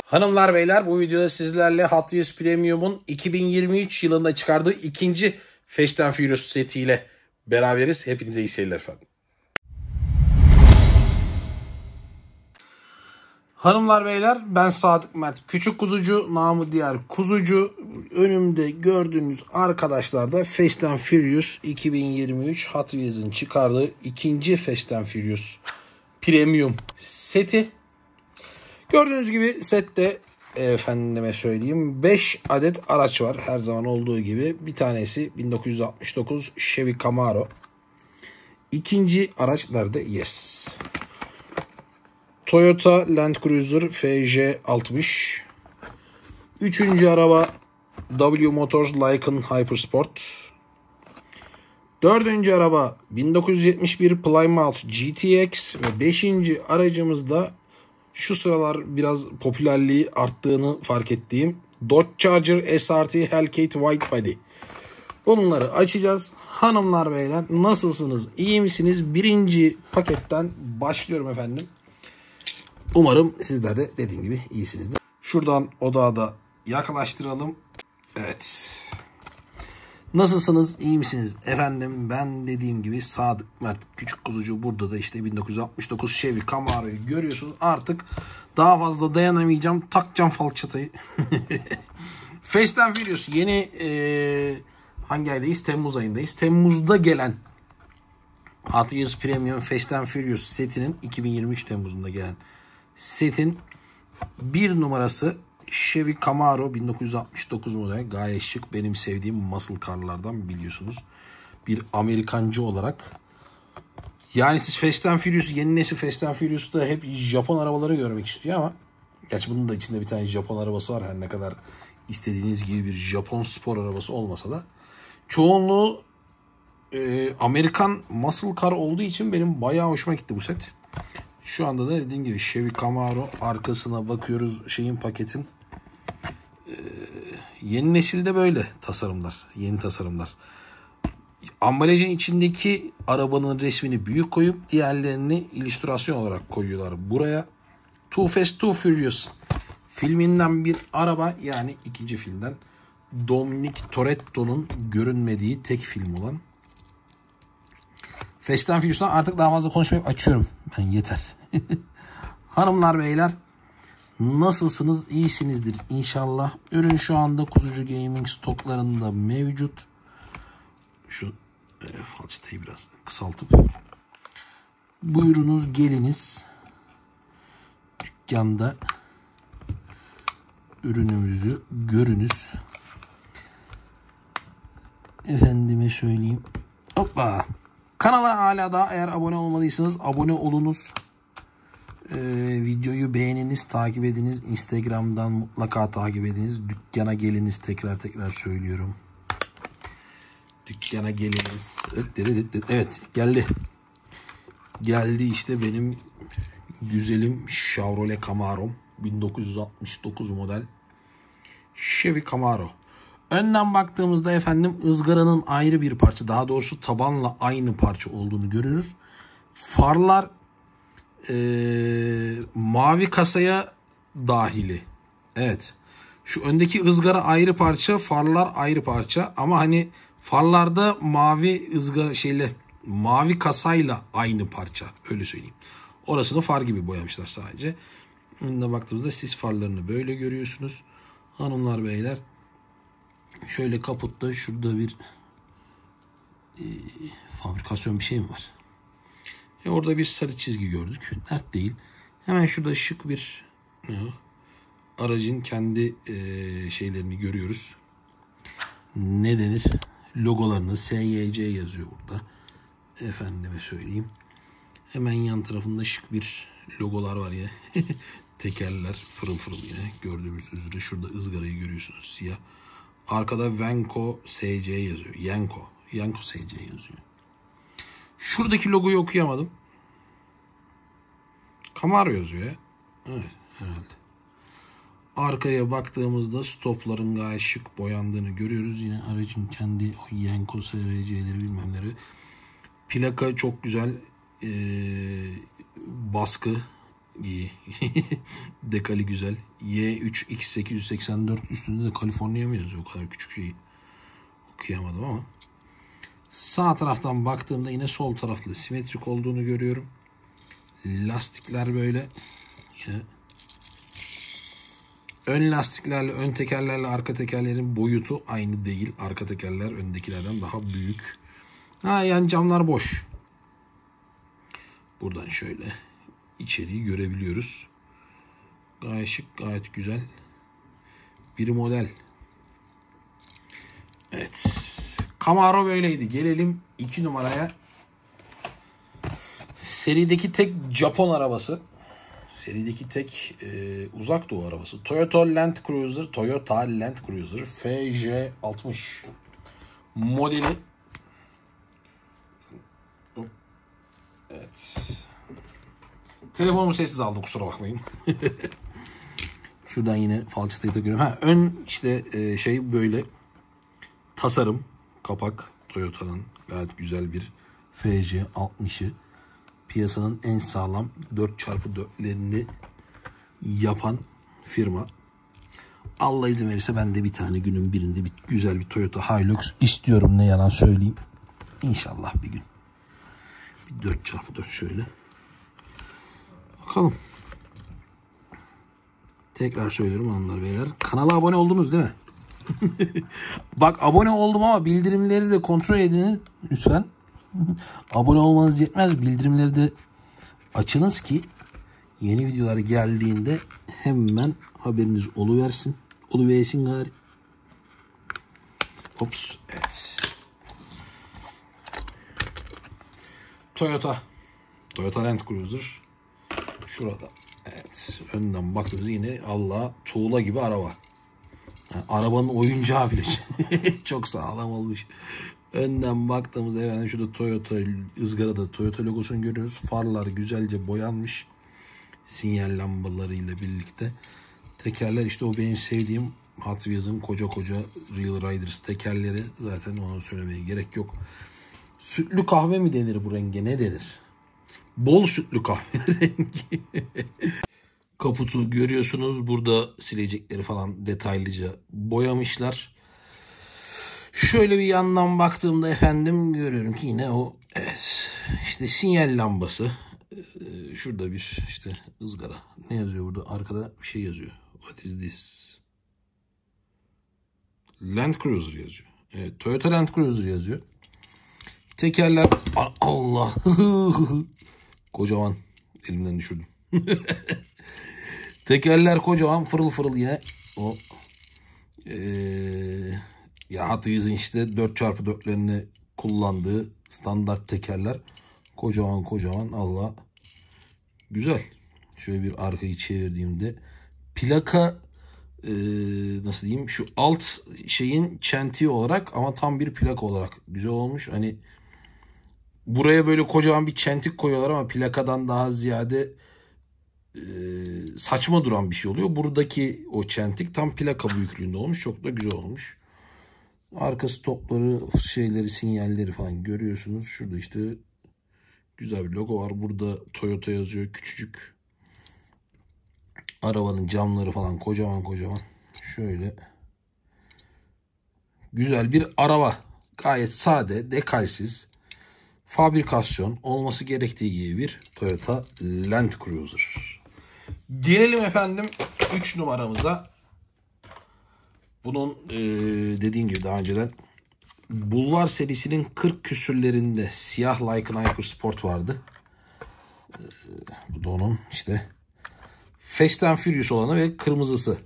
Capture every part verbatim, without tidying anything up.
Hanımlar beyler, bu videoda sizlerle Hot Wheels Premium'un iki bin yirmi üç yılında çıkardığı ikinci Fast and Furious setiyle beraberiz. Hepinize iyi seyirler efendim. Hanımlar beyler, ben Sadık Mert Küçük Kuzucu, namı diğer Kuzucu. Önümde gördüğünüz arkadaşlar da Fast and Furious iki bin yirmi üç Hot Wheels'in çıkardığı ikinci Fast and Furious Premium seti. Gördüğünüz gibi sette efendime söyleyeyim beş adet araç var. Her zaman olduğu gibi. Bir tanesi bin dokuz yüz altmış dokuz Chevy Camaro. İkinci araç nerede? Yes. Toyota Land Cruiser F J altmış. Üçüncü araba W Motors Lykan Hypersport. Dördüncü araba bin dokuz yüz yetmiş bir Plymouth G T X ve beşinci aracımız da şu sıralar biraz popülerliği arttığını fark ettiğim Dodge Charger S R T Hellcat White Body. Bunları açacağız. Hanımlar beyler, nasılsınız? İyi misiniz? Birinci paketten başlıyorum efendim. Umarım sizler de dediğim gibi iyisinizdir. Şuradan odağı da yaklaştıralım. Evet. Nasılsınız? İyi misiniz? Efendim, ben dediğim gibi Sadık Mert Küçük Kuzucu. Burada da işte bin dokuz yüz altmış dokuz Chevy Camaro'yu görüyorsunuz. Artık daha fazla dayanamayacağım. Takacağım falçatayı. Fast and Furious yeni e, hangi aydayız? Temmuz ayındayız. Temmuz'da gelen Hot Wheels Premium Fast and Furious setinin iki bin yirmi üç Temmuz'unda gelen setin bir numarası Chevy Camaro bin dokuz yüz altmış dokuz model. Gayet şık. Benim sevdiğim muscle car'lardan, biliyorsunuz. Bir Amerikancı olarak. Yani siz Fast and Furious, yeni nesil Fast and Furious'ta hep Japon arabaları görmek istiyor ama gerçi bunun da içinde bir tane Japon arabası var. Her ne kadar istediğiniz gibi bir Japon spor arabası olmasa da çoğunluğu e, Amerikan muscle car olduğu için benim bayağı hoşuma gitti bu set. Şu anda da dediğim gibi Chevy Camaro, arkasına bakıyoruz şeyin, paketin. Ee, yeni nesilde böyle tasarımlar, yeni tasarımlar. Ambalajın içindeki arabanın resmini büyük koyup diğerlerini illüstrasyon olarak koyuyorlar buraya. Too Fast Too Furious filminden bir araba, yani ikinci filmden Dominic Toretto'nun görünmediği tek film olan Fast and Furious'tan artık daha fazla konuşmayıp açıyorum. Ben yeter. Hanımlar beyler, nasılsınız? İyisinizdir inşallah. Ürün şu anda Kuzucu Gaming stoklarında mevcut. Şu e, falçatayı biraz kısaltıp buyurunuz, geliniz. Dükkanda ürünümüzü görünüz. Efendime söyleyeyim. Hoppa. Kanala hala daha eğer abone olmadıysanız abone olunuz. Ee, videoyu beğeniniz, takip ediniz. Instagram'dan mutlaka takip ediniz. Dükkana geliniz, tekrar tekrar söylüyorum. Dükkana geliniz. Evet, geldi. Geldi işte benim güzelim Chevrolet Camaro'm. bin dokuz yüz altmış dokuz model Chevy Camaro. Önden baktığımızda efendim ızgaranın ayrı bir parça, daha doğrusu tabanla aynı parça olduğunu görüyoruz. Farlar e, mavi kasaya dahili. Evet. Şu öndeki ızgara ayrı parça, farlar ayrı parça, ama hani farlarda mavi ızgara şeyle, mavi kasayla aynı parça, öyle söyleyeyim. Orasını far gibi boyamışlar sadece. Önüne baktığımızda sis farlarını böyle görüyorsunuz. Hanımlar beyler, şöyle kaputta şurada bir e, fabrikasyon bir şey mi var? E, orada bir sarı çizgi gördük. Dert değil. Hemen şurada şık bir e, aracın kendi e, şeylerini görüyoruz. Ne denir? Logolarını S Y C yazıyor burada. Efendime söyleyeyim. Hemen yan tarafında şık bir logolar var ya. Tekerler fırıl fırıl yine gördüğümüz üzere. Şurada ızgarayı görüyorsunuz, siyah. Arkada Venco S C yazıyor. Yenko. Yenko S C yazıyor. Şuradaki logoyu okuyamadım. Camaro yazıyor ya. Evet, herhalde. Arkaya baktığımızda stopların gayet şık boyandığını görüyoruz. Yine aracın kendi o Yenko S C'leri bilmemleri. Plaka çok güzel. Ee, baskı. iyi. Dekali güzel. Y üç X sekiz yüz seksen dört üstünde de Kaliforniya mı yazıyor? O kadar küçük şeyi okuyamadım ama. Sağ taraftan baktığımda yine sol taraflı simetrik olduğunu görüyorum. Lastikler böyle. Yine ön lastiklerle, ön tekerlerle arka tekerlerin boyutu aynı değil. Arka tekerler öndekilerden daha büyük. Ha, yani camlar boş. Buradan şöyle içeriği görebiliyoruz. Gayet şık, gayet güzel bir model. Evet. Camaro böyleydi. Gelelim iki numaraya. Serideki tek Japon arabası. Serideki tek e, uzak doğu arabası. Toyota Land Cruiser. Toyota Land Cruiser F J altmış modeli. Evet. Telefonumu sessiz aldım, kusura bakmayın. Şuradan yine falçatayı takıyorum. Ha, ön işte e, şey böyle tasarım kapak Toyota'nın gayet güzel bir F J altmışı. Piyasanın en sağlam dört çarpı dörtlerini yapan firma. Allah izin verirse ben de bir tane günün birinde bir güzel bir Toyota Hilux istiyorum, ne yalan söyleyeyim. İnşallah bir gün. Bir dört çarpı dört şöyle. Bakalım. Tekrar söylüyorum hanımlar beyler. Kanala abone oldunuz değil mi? Bak, abone oldum ama bildirimleri de kontrol edin lütfen. Abone olmanız yetmez. Bildirimleri de açınız ki yeni videolar geldiğinde hemen haberiniz oluversin. Oluversin gari. Ops. Evet. Toyota. Toyota Land Cruiser. Şurada. Evet. Önden baktığımızda yine Allah tuğla gibi araba. Yani arabanın oyuncağı bile çok sağlam olmuş. Önden baktığımızda yani şurada Toyota ızgarada Toyota logosunu görüyoruz. Farlar güzelce boyanmış. Sinyal lambalarıyla birlikte. Tekerler işte o benim sevdiğim Hot Wheels'ın koca koca Real Riders tekerleri. Zaten onu söylemeye gerek yok. Sütlü kahve mi denir bu renge, ne denir? Bol sütlü kahve rengi. Kaputu görüyorsunuz. Burada silecekleri falan detaylıca boyamışlar. Şöyle bir yandan baktığımda efendim görüyorum ki yine o evet, işte sinyal lambası. Ee, şurada bir işte ızgara. Ne yazıyor burada? Arkada bir şey yazıyor. What is this? Land Cruiser yazıyor. Evet, Toyota Land Cruiser yazıyor. Tekerler Allah. Kocaman. Elimden düşürdüm. Tekerler kocaman, fırıl fırıl yine o ee, ya Hot Wheels'in işte dört çarpı dörtlerini kullandığı standart tekerler. Kocaman kocaman Allah. Güzel. Şöyle bir arkayı çevirdiğimde plaka ee, nasıl diyeyim, şu alt şeyin çentiği olarak ama tam bir plaka olarak güzel olmuş. Hani buraya böyle kocaman bir çentik koyuyorlar ama plakadan daha ziyade e, saçma duran bir şey oluyor. Buradaki o çentik tam plaka büyüklüğünde olmuş. Çok da güzel olmuş. Arkası topları, şeyleri, sinyalleri falan görüyorsunuz. Şurada işte güzel bir logo var. Burada Toyota yazıyor küçücük. Arabanın camları falan kocaman kocaman. Şöyle güzel bir araba. Gayet sade, dekalsiz. Fabrikasyon olması gerektiği gibi bir Toyota Land Cruiser. Gelelim efendim üç numaramıza. Bunun e, dediğim gibi daha önceden Bulvar serisinin kırk küsürlerinde siyah Lycan Hypersport vardı. E, bu da onun işte Fast and Furious olanı ve kırmızısı.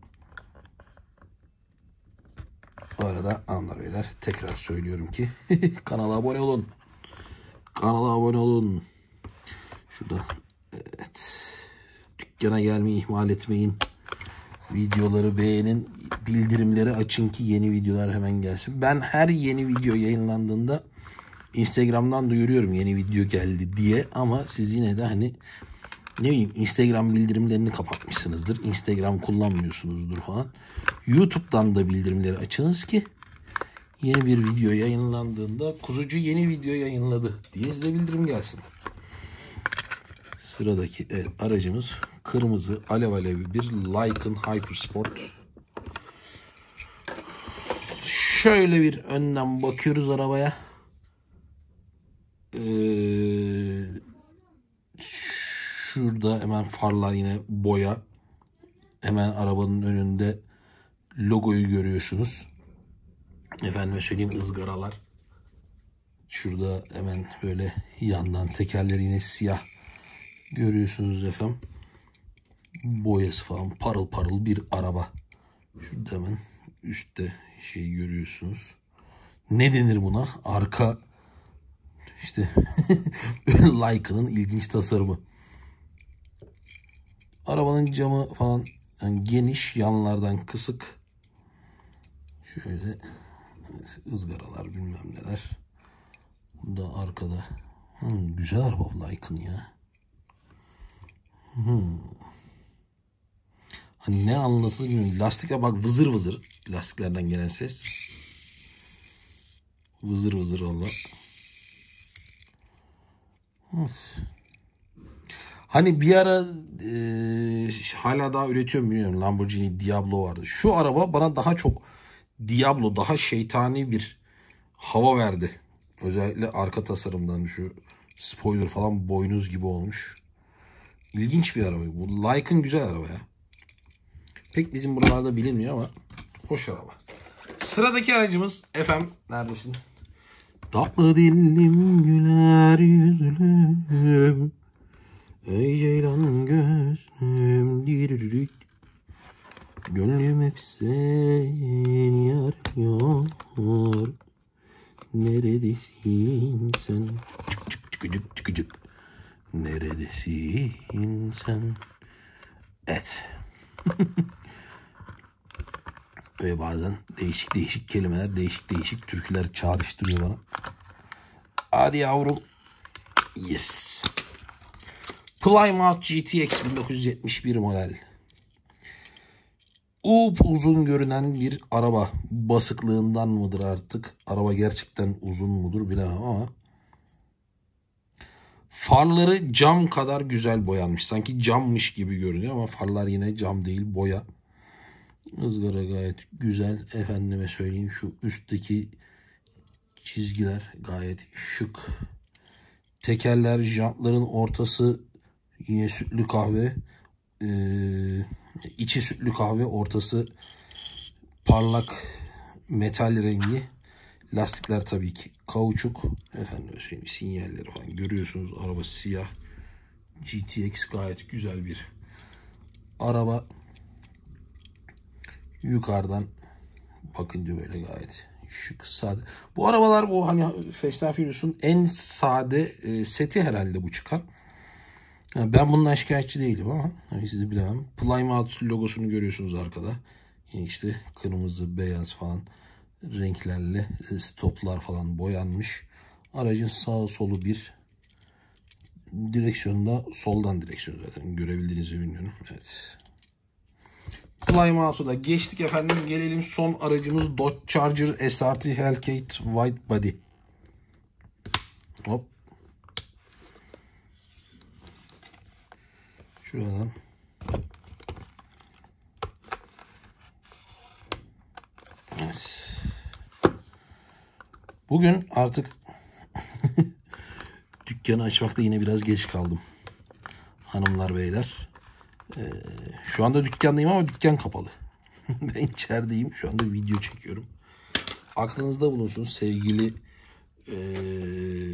Bu arada hanımlar beyler tekrar söylüyorum ki kanala abone olun. Kanala abone olun. Şurada evet. Dükkana gelmeyi ihmal etmeyin. Videoları beğenin. Bildirimleri açın ki yeni videolar hemen gelsin. Ben her yeni video yayınlandığında Instagram'dan duyuruyorum yeni video geldi diye. Ama siz yine de hani ne bileyim Instagram bildirimlerini kapatmışsınızdır. Instagram kullanmıyorsunuzdur falan. YouTube'dan da bildirimleri açınız ki yeni bir video yayınlandığında kuzucu yeni video yayınladı diye size bildirim gelsin. Sıradaki evet, aracımız kırmızı alev alevi bir Lykan Hypersport. Şöyle bir önden bakıyoruz arabaya. Ee, şurada hemen farlar yine boya. Hemen arabanın önünde logoyu görüyorsunuz. Efendime söyleyeyim ızgaralar. Şurada hemen böyle yandan tekerleri yine siyah görüyorsunuz efendim. Boyası falan parıl parıl bir araba. Şurada hemen üstte şey görüyorsunuz. Ne denir buna? Arka işte Lykan'ın ilginç tasarımı. Arabanın camı falan yani geniş, yanlardan kısık. Şöyle ızgaralar bilmem neler. Burada arkada. Hmm, güzel araba Lykan ya. Hmm. Hani ne anlatılır bilmiyorum. Lastikler bak vızır vızır. Lastiklerden gelen ses. Vızır vızır valla. Hani bir ara e, hala daha üretiyorum bilmiyorum. Lamborghini Diablo vardı. Şu araba bana daha çok Diablo, daha şeytani bir hava verdi. Özellikle arka tasarımdan şu spoiler falan boynuz gibi olmuş. İlginç bir araba. Bu Lykan güzel araba ya. Pek bizim buralarda bilinmiyor ama hoş araba. Sıradaki aracımız efendim neredesin? Tatlı dillim güler yüzlüm. Ey ceylan gözlüm. Diriririk. Gönlüm hep seni arıyor. Neredesin sen? Çık çık çıkıcık çıkıcık. Neredesin sen? Evet. Ve bazen değişik değişik kelimeler, değişik değişik türküler çağrıştırıyor bana. Hadi yavrum. Yes. Plymouth G T X bin dokuz yüz yetmiş bir model. Up uzun görünen bir araba. Basıklığından mıdır artık? Araba gerçekten uzun mudur bilemem ama. Farları cam kadar güzel boyanmış. Sanki cammış gibi görünüyor ama farlar yine cam değil, boya. Izgara gayet güzel. Efendime söyleyeyim şu üstteki çizgiler gayet şık. Tekerler, jantların ortası yine sütlü kahve. Ee, içi sütlü kahve, ortası parlak metal rengi. Lastikler tabii ki kauçuk. Efendim söyleyeyim sinyalleri falan görüyorsunuz. Araba siyah. G T X gayet güzel bir araba. Yukarıdan bakınca böyle gayet şık, sade. Bu arabalar bu hani Fast and Furious'un en sade e, seti herhalde bu çıkan. Yani ben bundan şikayetçi değilim ama hani sizi bilemem. Plymouth logosunu görüyorsunuz arkada. Yani işte kırmızı, beyaz falan renklerle stoplar falan boyanmış. Aracın sağı solu bir. Direksiyonda soldan direksiyon zaten görebildiğinizi bilmiyorum. Evet. Plymouth'u da geçtik efendim. Gelelim son aracımız Dodge Charger S R T Hellcat White Body. Hop. Şuradan. Evet. Bugün artık dükkanı açmakta yine biraz geç kaldım. Hanımlar beyler. Ee, şu anda dükkandayım ama dükkan kapalı. Ben içerideyim. Şu anda video çekiyorum. Aklınızda bulunsun sevgili ee,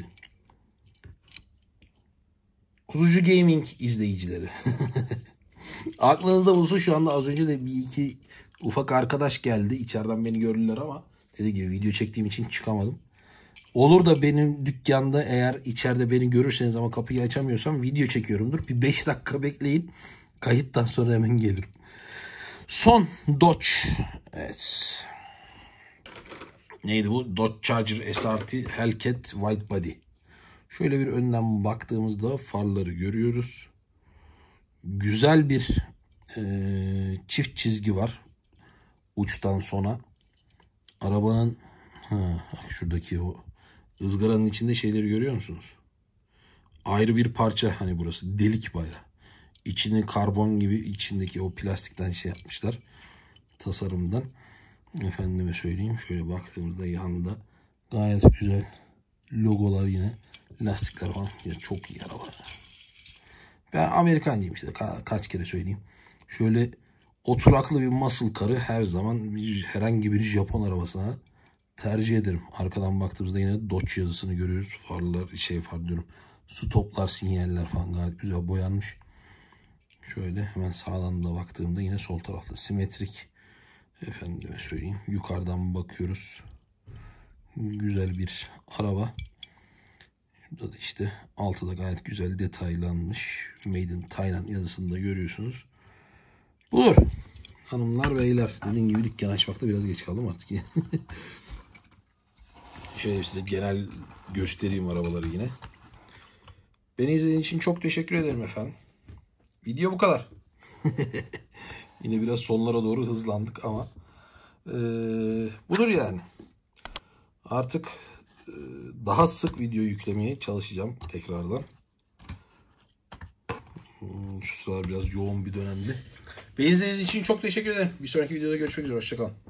Kuzucu Gaming izleyicileri. Aklınızda bulunsun, şu anda az önce de bir iki ufak arkadaş geldi. İçeriden beni gördüler ama dediğim gibi video çektiğim için çıkamadım. Olur da benim dükkanda eğer içeride beni görürseniz ama kapıyı açamıyorsam video çekiyorumdur. Bir beş dakika bekleyin. Kayıttan sonra hemen gelirim. Son Dodge. Evet. Neydi bu? Dodge Charger S R T Hellcat White Body. Şöyle bir önden baktığımızda farları görüyoruz. Güzel bir e, çift çizgi var. Uçtan sona. Arabanın ha, şuradaki o ızgaranın içinde şeyleri görüyor musunuz? ayrı bir parça. Hani burası delik bayağı. İçini karbon gibi, içindeki o plastikten şey yapmışlar. Tasarımdan. Efendime söyleyeyim. Şöyle baktığımızda yanında gayet güzel logolar yine. Lastikler falan. Ya çok iyi araba. Ben Amerikancıyım işte. Ka kaç kere söyleyeyim. Şöyle oturaklı bir muscle car'ı her zaman bir, herhangi bir Japon arabasına tercih ederim. Arkadan baktığımızda yine Dodge yazısını görüyoruz. Farlar, şey far diyorum. Stoplar, sinyaller falan gayet güzel boyanmış. Şöyle hemen sağdan da baktığımda yine sol tarafta simetrik. Efendime söyleyeyim. Yukarıdan bakıyoruz. Güzel bir araba. Burada da işte altıda gayet güzel detaylanmış. Made in Thailand yazısını da görüyorsunuz. Budur. Hanımlar beyler. Dediğim gibi dükkan açmakta biraz geç kaldım artık. Şöyle size genel göstereyim arabaları yine. Beni izlediğiniz için çok teşekkür ederim efendim. Video bu kadar. Yine biraz sonlara doğru hızlandık ama ee, budur yani. Artık e, daha sık video yüklemeye çalışacağım tekrardan. Hmm, şu sıralar biraz yoğun bir dönemdi. Beni izlediğiniz için çok teşekkür ederim. Bir sonraki videoda görüşmek üzere. Hoşça kalın.